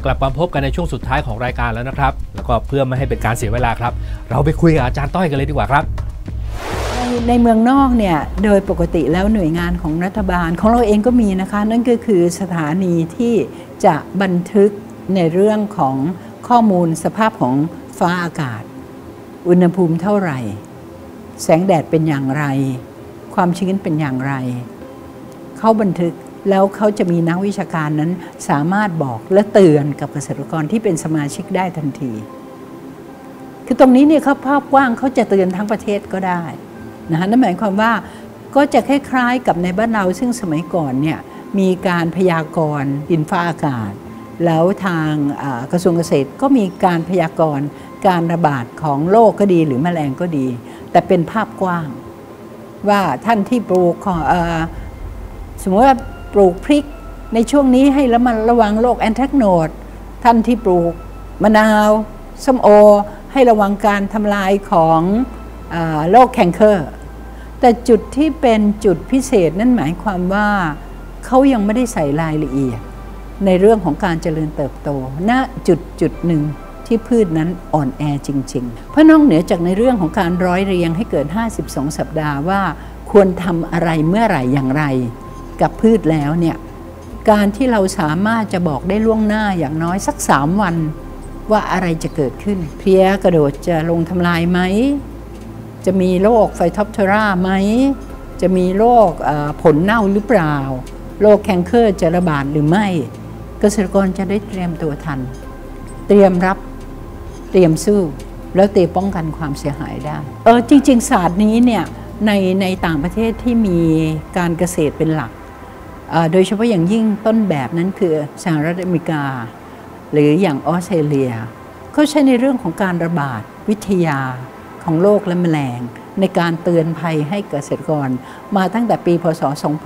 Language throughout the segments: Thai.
กลับมาพบกันในช่วงสุดท้ายของรายการแล้วนะครับแล้วก็เพื่อไม่ให้เป็นการเสียเวลาครับเราไปคุยกับอาจารย์ต้อยกันเลยดีกว่าครับในเมืองนอกเนี่ยโดยปกติแล้วหน่วยงานของรัฐบาลของเราเองก็มีนะคะนั่นก็คือสถานีที่จะบันทึกในเรื่องของข้อมูลสภาพของฟ้าอากาศอุณหภูมิเท่าไหร่แสงแดดเป็นอย่างไรความชื้นเป็นอย่างไรเขาบันทึกแล้วเขาจะมีนักวิชาการนั้นสามารถบอกและเตือนกับเกษตรกรที่เป็นสมาชิกได้ทันทีคือตรงนี้เนี่ยเขาภาพกว้างเขาจะเตือนทั้งประเทศก็ได้นะคะนั่นหมายความว่าก็จะคล้ายๆกับในบ้านเราซึ่งสมัยก่อนเนี่ยมีการพยากรณ์ดินฟ้าอากาศแล้วทางกระทรวงเกษตรก็มีการพยากรณ์การระบาดของโรคก็ดีหรือแมลงก็ดีแต่เป็นภาพกว้างว่าท่านที่ปลูกสมมติว่าปลูกพริกในช่วงนี้ให้ระวังโรคแอนแทรกโนดท่านที่ปลูกมะนาวส้มโอให้ระวังการทำลายของโรคแคนเกอร์แต่จุดที่เป็นจุดพิเศษนั่นหมายความว่าเขายังไม่ได้ใส่รายละเอียดในเรื่องของการเจริญเติบโตณจุดหนึ่งที่พืชนั้นอ่อนแอจริงๆเพราะนอกเหนือจากในเรื่องของการร้อยเรียงให้เกิด52สัปดาห์ว่าควรทำอะไรเมื่อไหร่อย่างไรกับพืชแล้วเนี่ยการที่เราสามารถจะบอกได้ล่วงหน้าอย่างน้อยสัก3 วันว่าอะไรจะเกิดขึ้นเพลี้ยกระโดดจะลงทำลายไหมจะมีโรคไฟท็อปเทอราไหมจะมีโรคผลเน่าหรือเปล่าโรคแคนเกอร์จะระบาดหรือไม่เกษตรกรจะได้เตรียมตัวทันเตรียมรับเตรียมสู้แล้วเตรียมป้องกันความเสียหายได้จริงๆศาสตร์นี้เนี่ยในต่างประเทศที่มีการเกษตรเป็นหลักโดยเฉพาะอย่างยิ่งต้นแบบนั้นคือสหรัฐอเมริกาหรืออย่างออสเตรเลียเขาใช้ในเรื่องของการระบาดวิทยาของโรคและแมลงในการเตือนภัยให้เกษตรกรมาตั้งแต่ปีพ.ศ.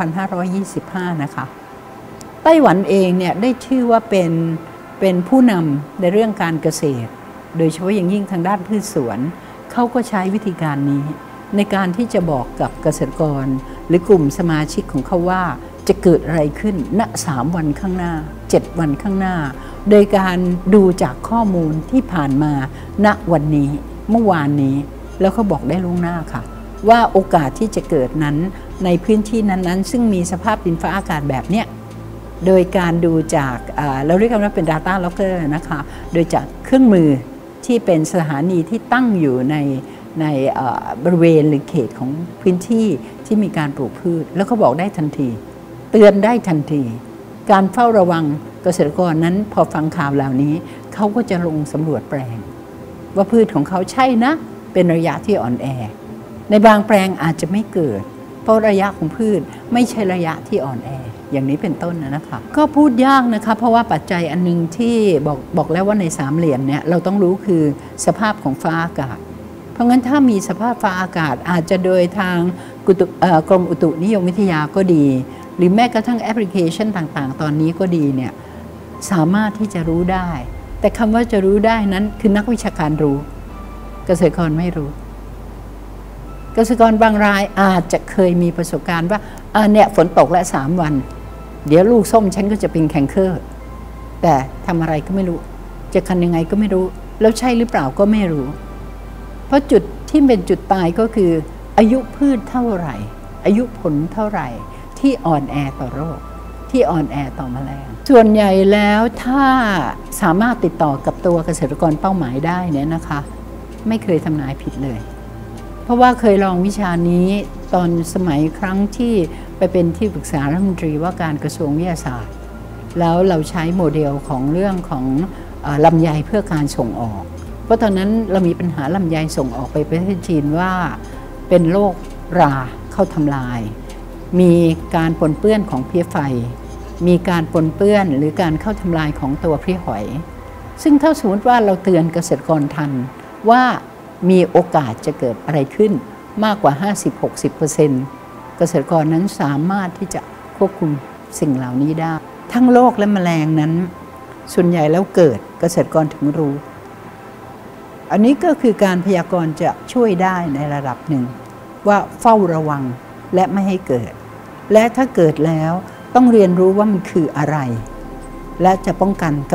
2525นะคะไต้หวันเองเนี่ยได้ชื่อว่าเป็นผู้นำในเรื่องการเกษตรโดยเฉพาะอย่างยิ่งทางด้านพืชสวนเขาก็ใช้วิธีการนี้ในการที่จะบอกกับเกษตรกรหรือกลุ่มสมาชิกของเขาว่าจะเกิดอะไรขึ้นณ3 วันข้างหน้า7 วันข้างหน้าโดยการดูจากข้อมูลที่ผ่านมาณวันนี้เมื่อวานนี้แล้วเขาบอกได้ล่วงหน้าค่ะว่าโอกาสที่จะเกิดนั้นในพื้นที่นั้นๆซึ่งมีสภาพดินฟ้าอากาศแบบเนี้ยโดยการดูจากเราเรียกกันว่าเป็น Data Logger นะคะโดยจากเครื่องมือที่เป็นสถานีที่ตั้งอยู่ในบริเวณหรือเขตของพื้นที่ที่มีการปลูกพืชแล้วเขาบอกได้ทันทีเตือนได้ทันทีการเฝ้าระวังเกษตรกรนั้นพอฟังข่าวเหล่านี้เขาก็จะลงสำรวจแปลงว่าพืชของเขาใช่นะเป็นระยะที่อ่อนแอในบางแปลงอาจจะไม่เกิดเพราะระยะของพืชไม่ใช่ระยะที่อ่อนแออย่างนี้เป็นต้นนะคะก็พูดยากนะคะเพราะว่าปัจจัยอันนึงที่บอกแล้วว่าใน3 เหลี่ยมเนี่ยเราต้องรู้คือสภาพของฟ้าอากาศเพราะงั้นถ้ามีสภาพฟ้าอากาศอาจจะโดยทางกรมอุตุนิยมวิทยาก็ดีหรือแม้กระทั่งแอปพลิเคชันต่างๆตอนนี้ก็ดีเนี่ยสามารถที่จะรู้ได้แต่คำว่าจะรู้ได้นั้นคือนักวิชาการรู้เกษตรกรไม่รู้เกษตรกรบางรายอาจจะเคยมีประสบการณ์ว่าเนี่ยฝนตกและ3 วันเดี๋ยวลูกส้มฉันก็จะเป็นแคนเกอร์แต่ทำอะไรก็ไม่รู้จะคันยังไงก็ไม่รู้แล้วใช่หรือเปล่าก็ไม่รู้เพราะจุดที่เป็นจุดตายก็คืออายุพืชเท่าไหร่อายุผลเท่าไหร่ที่อ่อนแอต่อโรคที่อ่อนแอต่อแมลงส่วนใหญ่แล้วถ้าสามารถติดต่อกับตัวเกษตรกรเป้าหมายได้เนี่ยนะคะไม่เคยทำนายผิดเลยเพราะว่าเคยลองวิชานี้ตอนสมัยครั้งที่ไปเป็นที่ปรึกษารัฐมนตรีว่าการกระทรวงวิทยาศาสตร์แล้วเราใช้โมเดลของเรื่องของลำไยเพื่อการส่งออกเพราะตอนนั้นเรามีปัญหาลำไยส่งออกไปประเทศจีนว่าเป็นโรคราเข้าทำลายมีการปนเปื้อนของเพลี้ยไฟมีการปนเปื้อนหรือการเข้าทำลายของตัวเพลี้ยหอยซึ่งถ้าสมมติว่าเราเตือนเกษตรกรทันว่ามีโอกาสจะเกิดอะไรขึ้นมากกว่า 50-60% เกษตรกรนั้นสามารถที่จะควบคุมสิ่งเหล่านี้ได้ทั้งโรคและแมลงนั้นส่วนใหญ่แล้วเกิดเกษตรกรถึงรู้อันนี้ก็คือการพยากรณ์จะช่วยได้ในระดับหนึ่งว่าเฝ้าระวังและไม่ให้เกิดและถ้าเกิดแล้วต้องเรียนรู้ว่ามันคืออะไรและจะป้องกันกำจัด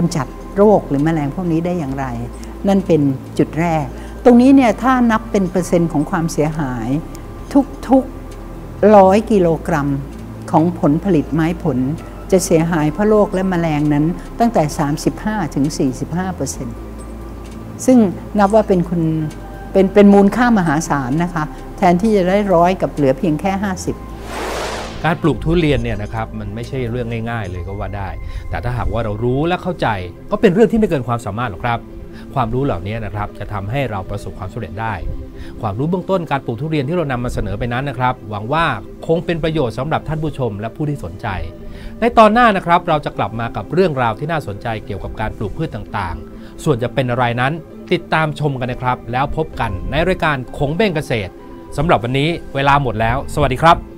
โรคหรือแมลงพวกนี้ได้อย่างไรนั่นเป็นจุดแรกตรงนี้เนี่ยถ้านับเป็นเปอร์เซ็นต์ของความเสียหายทุก100 กิโลกรัมของผลผลิตไม้ผลจะเสียหายเพราะโรคและแมลงนั้นตั้งแต่ 35-45%ซึ่งนับว่าเป็นมูลค่ามหาศาลนะคะแทนที่จะได้100กับเหลือเพียงแค่50 การปลูกทุเรียนเนี่ยนะครับมันไม่ใช่เรื่องง่ายๆเลยก็ว่าได้แต่ถ้าหากว่าเรารู้และเข้าใจก็เป็นเรื่องที่ไม่เกินความสามารถหรอกครับความรู้เหล่านี้นะครับจะทำให้เราประสบความสำเร็จได้ความรู้เบื้องต้นการปลูกทุเรียนที่เรานำมาเสนอไปนั้นนะครับหวังว่าคงเป็นประโยชน์สำหรับท่านผู้ชมและผู้ที่สนใจในตอนหน้านะครับเราจะกลับมากับเรื่องราวที่น่าสนใจเกี่ยวกับการปลูกพืชต่างๆส่วนจะเป็นอะไรนั้นติดตามชมกันนะครับแล้วพบกันในรายการคงเบ้งเกษตรสำหรับวันนี้เวลาหมดแล้วสวัสดีครับ